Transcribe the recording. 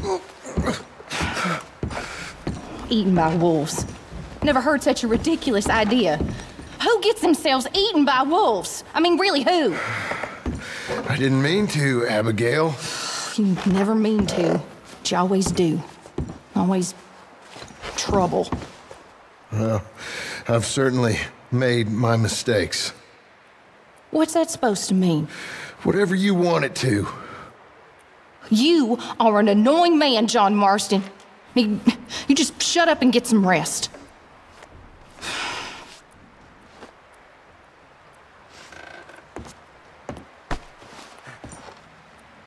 Eaten by wolves. Never heard such a ridiculous idea. Who gets themselves eaten by wolves? I mean, really, who? I didn't mean to, Abigail. You never mean to, but you always do. Always trouble. Well, I've certainly made my mistakes. What's that supposed to mean? Whatever you want it to. You are an annoying man, John Marston. You just shut up and get some rest.